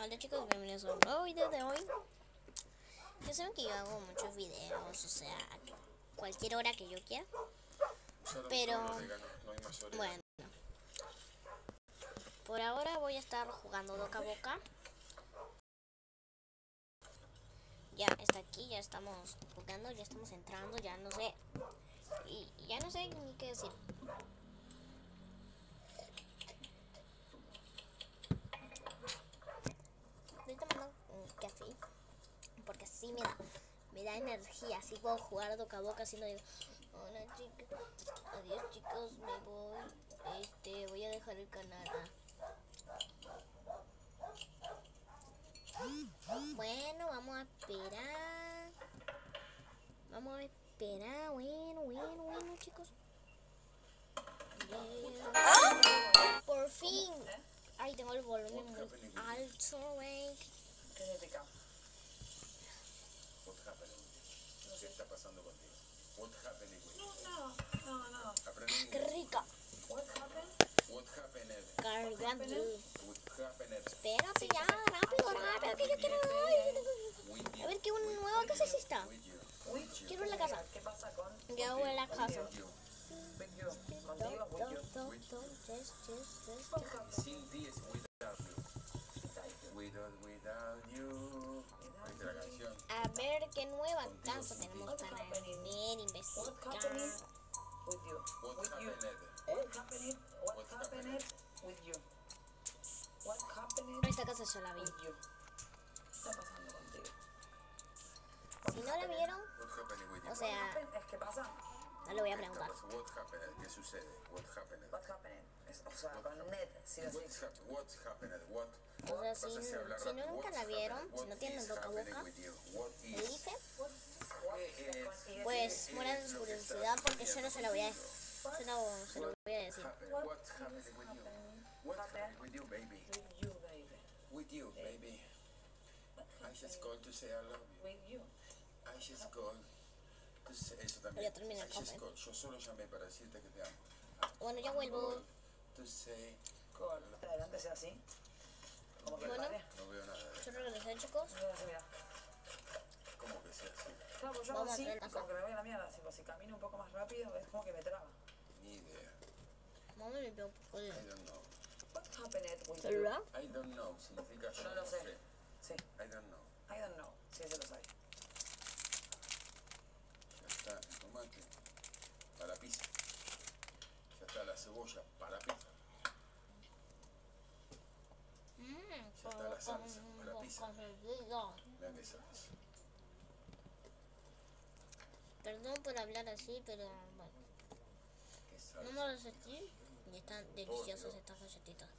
Hola chicos, bienvenidos a un nuevo video de hoy. Ya saben que yo hago muchos videos, o sea, cualquier hora que yo quiera. Pero, bueno, por ahora voy a estar jugando boca a boca. Ya está aquí, ya estamos jugando, ya estamos entrando, ya no sé. Y ya no sé ni qué decir. Estoy tomando un café porque así me da energía, así puedo jugar boca a boca, así no digo, hola chicos, adiós chicos, me voy, voy a dejar el canal. Bueno, vamos a esperar. Bueno chicos. Yeah. Por fin. Ay, tengo el volumen muy alto, güey. ¿Qué significa? ¿Qué está pasando contigo? What happened with you? No. ¡Qué rica! What happened? Cargando. What happened? Espérate ya, rápido, que yo quiero ir. A ver qué nueva casa es esta. Quiero la casa. ¿Qué pasa con? Ya voy a la casa. With you. Contigo, with you. Cindy is without you. Without you. ¿Viste la canción? A ver qué nueva casa tenemos para ver, investigar. With you. Esta casa ya la vi. ¿Qué está pasando contigo? Si no la vieron, o sea, ¿Qué pasa? no le voy a preguntar. ¿Qué sucede? What happened? O sea, con Ned, sí o sí. O sea, si no nunca la vieron, si no tienen boca a boca, le dice, pues mueran su curiosidad porque yo no se lo voy a decir. What happened with you, baby? With you, baby. I just called to say I love you. With you. I just called to say eso también. Ya terminé el café. Yo solo llamé para decirte que te amo. Bueno, ya vuelvo. To say Adelante sea así. Como que Bueno, pare. no veo nada. yo regresé, chicos. Mira así, mira. ¿Cómo que sea así? Claro, pues yo Vamos a así, traer la como que me voy a la mierda. Si camino un poco más rápido, es como que me traba. Ni idea. Vamos a limpiar un poco de I don't know. What happened with you? celular. I don't know significa yo No no lo sé. sé. Sí. I don't know. I don't know. Sí, eso lo sabe. Ya está el tomate para pizza. Ya está la cebolla para pizza. Ya está la salsa para pizza. Mira qué salsa. Perdón por hablar así, pero bueno. Qué salsa. No me lo sentí y están deliciosas estas galletitas.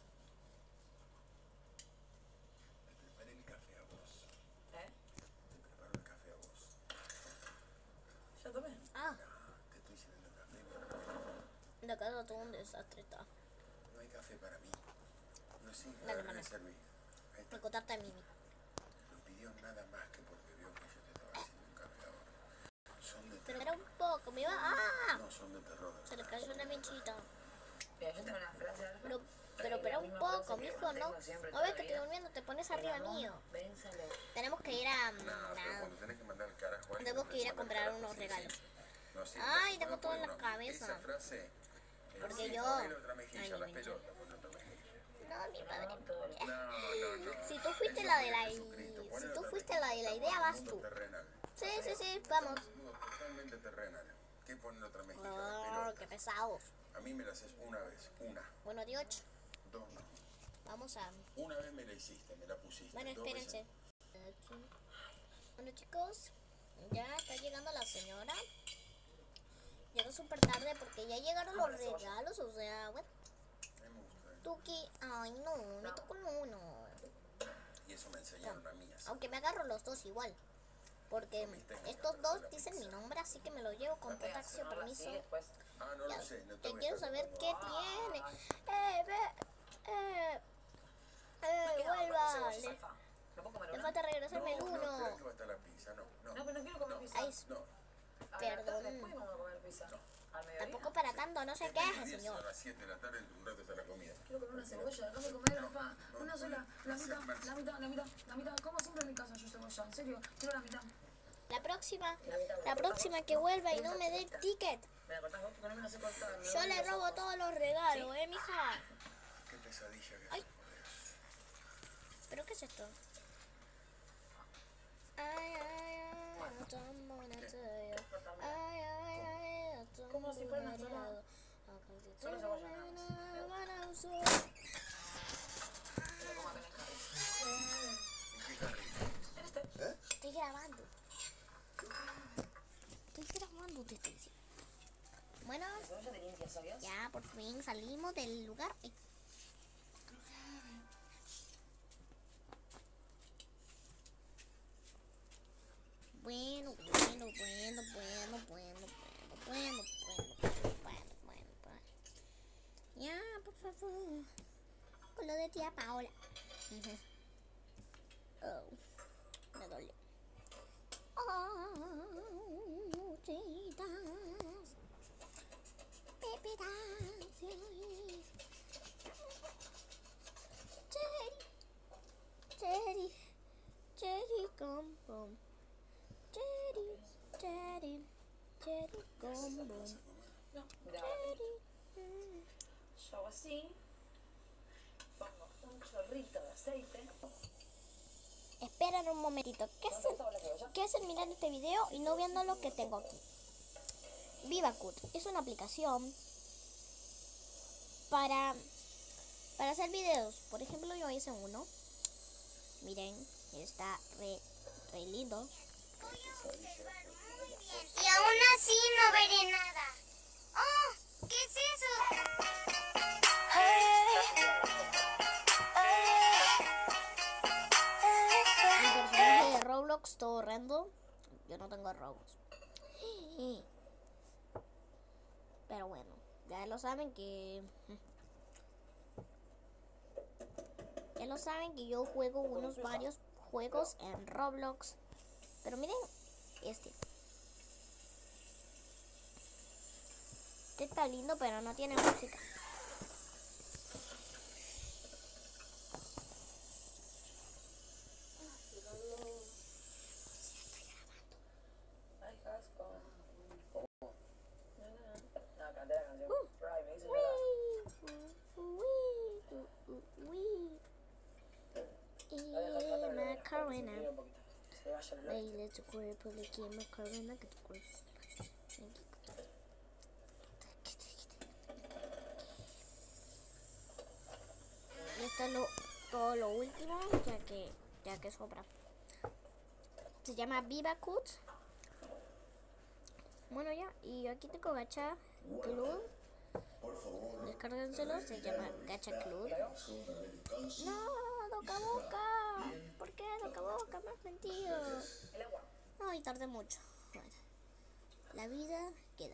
Te preparé el café a vos. ¿Eh? Te preparo el café a vos. ¿Ya tomé? Ah, Te estoy sirviendo café. la casa todo un desastre está. No hay café para mí. No sé, Dale, para mano. servir. Ahí está. Me contarte a Mimi. No pidió nada más que porque vio que yo te estaba haciendo un café ahora. Son de Pero terror. era un poco, me iba. ¡Ah! No, son de terror. Se le cayó una mechita. Mira, yo tengo una frase. Pero espera un poco, mijo, ¿no? No ves que estoy durmiendo, te pones arriba mío. Vénsale. Tenemos que ir a. No, pero cuando tenés que mandar el carajo a alguien, Tenemos que ir a mandar comprar el carajo, unos sí, regalos. sí. No, sí, Ay, no, tengo no todo en puedo, la no. cabeza. Esa frase. Porque sí, yo- ponele otra mejilla, Ay, las mi pelotas, pon otra mejilla. No, mi padre. No. Si tú fuiste Eso la de fue la. Jesucristo. Si Ponele tú otra fuiste mejilla. la de la Estamos idea, en un vas mundo tú. terrenal. Sí, vamos. Un mundo totalmente terrenal. ¿Qué ponen otra mejilla? Las Oh, pelotas. qué pesados. A mí me la haces una vez, una, Bueno, de 8. dos no. Vamos a. Una vez me la hiciste, me la pusiste. Bueno, dos veces- espérense. Bueno, chicos, ya está llegando la señora. Llegó súper tarde porque ya llegaron los regalos. O sea, bueno, A mí me gusta. Tuki. Ay, no, me tocó uno. Y eso me enseñaron a mí. Así. Aunque me agarro los dos igual. Porque estos dos dicen mi nombre, así que me lo llevo con potasio, permiso. Sí, después. Ah, no Ya, lo sé. No te me quiero estás saber qué contando. tiene. Me queda Vuelva. cebolla, Safa. ¿Me puedo comer Le una? falta regresarme el No, espera uno. que va a estar la pizza. No. No, pero no quiero comer pizza. Ay, No. A la tarde perdón. después vamos a comer pizza. Al mediodía. Tampoco para tanto, no se queje, señor. A las 7 de la tarde, un rato está la comida. Quiero comer una cebolla, déjame comer, Rafa. Una sola, la mitad. Como siempre en mi casa yo cebolla, en serio, quiero la mitad. La próxima que vuelva y no me dé el ticket, ¿Me la cortás vos? Porque no me la sé cortar. yo le robo todos los regalos, mija. Qué pesadilla que Ay. ¿Pero qué es esto? Ay, don't wanna tell you. Ay, don't Como si fuera una sola. wanna Solo cebolla, nada más. Mira cómo tenés cara. Estoy grabando. Te estoy diciendo. Bueno, La cebolla te limpia, ¿sabías? ya por fin salimos del lugar. Ay. Bueno. Ya, por favor. Con lo de tía Paola. Oh, me dolió. Oh, chitas. Pepitas. Cherry, gum bum. Cherry, gum bum. No, mira. Yo hago así. Pongo un chorrito de aceite. Esperen un momentito. ¿Qué hacen mirando este video y no viendo lo que tengo aquí? VivaCut es una aplicación para hacer videos. Por ejemplo, yo hice uno. Miren, está re lindo. Y aún así no veré nada. ¡Oh! ¿Qué es eso? Mi personaje de Roblox todo horrendo. Yo no tengo Roblox. Pero bueno, ya lo saben que... Ya lo saben que yo juego varios juegos en Roblox. Pero miren este. Este está lindo, pero no tiene música. Ay, asco. ¿Cómo? No, canté la canción. Right, me dice llorar. Macarena. Un poquito. Se vaya el olor. Baile tu cuerpo de que Macarena, que tu cuerpo. Y esto es todo lo último, ya que sobra. Se llama VivaCut. Bueno ya, y aquí tengo Gacha Club. Descárguenselo, se llama Gacha Club. No, Doca Boca. ¿Por qué Doca Boca? Me has mentido. El agua. Ay, tardé mucho. Bueno, la vida queda.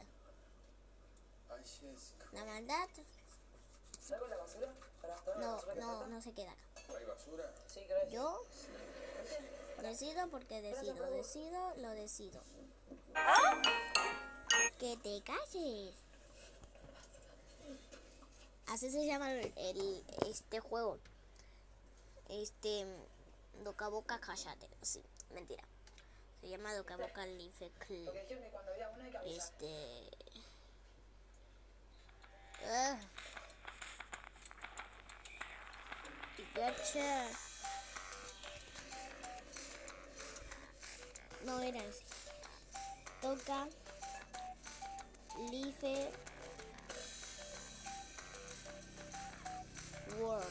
La maldad ¿Saco la basura? Para toda la basura que falta. no se queda acá. ¿Hay basura? Sí, creo que sí. Yo decido porque lo decido. Que te calles. Así se llama este juego. Doca Boca Cállate. Sí, mentira. Se llama Doca Boca Life Club. Porque dijeron que cuando había una hay que avisar. Gacha. No era así. Doca Life World.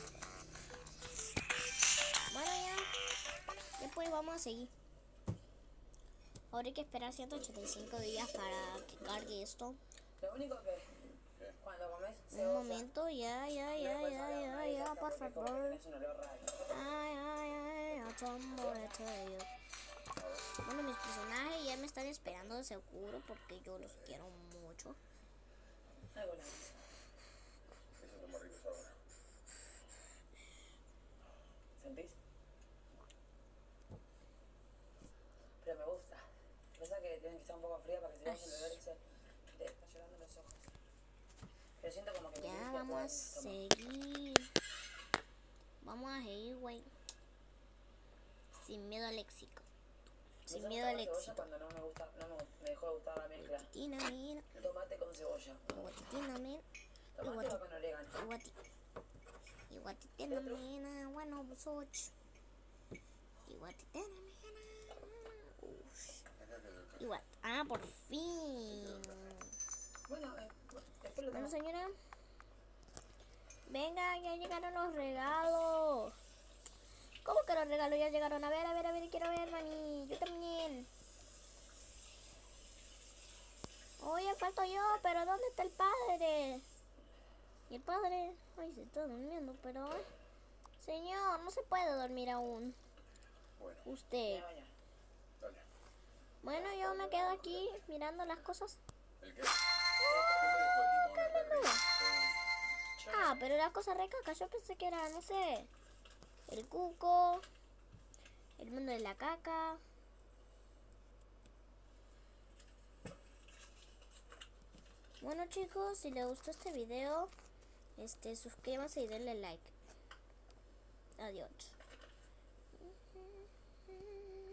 Bueno ya. Después vamos a seguir. Ahora hay que esperar 185 días para que cargue esto. Lo único que cuando comes Un momento, ya, por favor. es un olor raro. Ay, bueno, mis personajes ya me están esperando de seguro porque yo los quiero mucho. Algo la Eso toma rico ahora. ¿Sentís? Pero me gusta. Pasa que tienen que estar un poco fría para que se vaya el olor ese que te está llorando los ojos. Pero siento como que me Ya limpia todo vamos a el estómago. seguir. Vamos a seguir, güey. Sin miedo al éxito. Sin Me miedo al gusta la cebolla éxito. cuando no me gusta, me dejó de gustar la mezcla. Guatitina, mira. Tomate con cebolla. Guatitina, mira. Tomate va con orégano. Iguatitina, mira. Bueno, pues 8. Iguatitina, mira. Igual. Ah, por fin. Bueno, después lo Bueno, tomo. señora. Venga, ya llegaron los regalos. ¿Cómo que los regalos ya llegaron? A ver, quiero ver, mami. Yo también. Oye, falto yo, pero ¿dónde está el padre? ¿Y el padre? Ay, se está durmiendo, pero... Señor, no se puede dormir aún. Bueno, Usted. Ya, ya. dale. Bueno, yo me quedo aquí mirando las cosas. ¿El qué? ¿Quién me dejó el limón? El berry? Ah, pero las cosas recacas. Yo pensé que era, no sé, el cuco, el mundo de la caca. Bueno, chicos, si les gustó este video, suscríbanse y denle like. Adiós.